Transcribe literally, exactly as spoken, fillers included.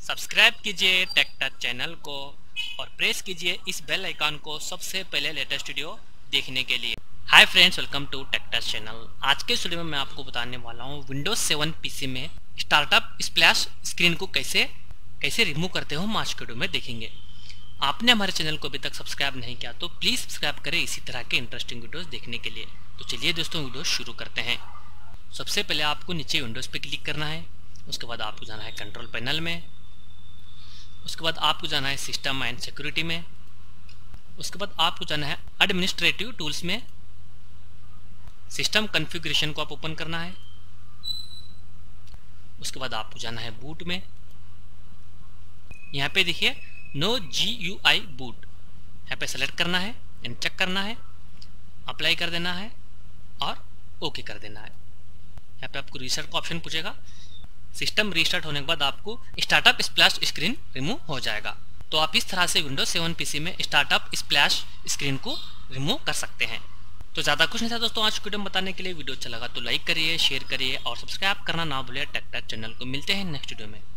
Subscribe कीजिए take Touch channel को और प्रेस कीजिए इस बेल आइकन को सबसे पहले लेटेस्ट वीडियो देखने के लिए। Hi friends, welcome to Tech Touch channel. आज के वीडियो में मैं आपको बताने वाला हूँ विंडोज सेवन पीसी में स्टार्टअप स्प्लैश स्क्रीन को कैसे कैसे रिमूव करते हो हम आज के वीडियो में देखेंगे। आपने हमारे चैनल को अभी तक सब्सक्राइब नहीं किया तो प्लीज़ सब्सक्राइब करें इसी तरह के इंटरेस्टिंग वीडियोस देखने के लिए। तो चलिए दोस्तों वीडियो शुरू करते हैं। सबसे पहले आपको नीचे विंडोज़ पे क्लिक करना है, उसके बाद आपको जाना है कंट्रोल पैनल में, उसके बाद आपको जाना है सिस्टम एंड सिक्योरिटी में, उसके बाद आपको जाना है एडमिनिस्ट्रेटिव टूल्स में, सिस्टम कॉन्फ़िगरेशन को आप ओपन करना है, उसके बाद आपको जाना है बूट में। यहाँ पे देखिए no G U I boot, यहाँ पे सेलेक्ट करना है एंड चेक करना है, अप्लाई कर देना है और ओके कर देना है। यहाँ पे आपको रीस्टार्ट का ऑप्शन पूछेगा। सिस्टम रीस्टार्ट होने के बाद आपको स्टार्टअप स्प्लैश स्क्रीन रिमूव हो जाएगा। तो आप इस तरह से विंडोज सेवन पीसी में स्टार्टअप स्प्लैश स्क्रीन को रिमूव कर सकते हैं। तो ज़्यादा कुछ नहीं था दोस्तों आज वीडियो में बताने के लिए। वीडियो अच्छा लगा तो लाइक करिए, शेयर करिए और सब्सक्राइब करना ना भूलिए टेक टच चैनल को। मिलते हैं नेक्स्ट वीडियो में।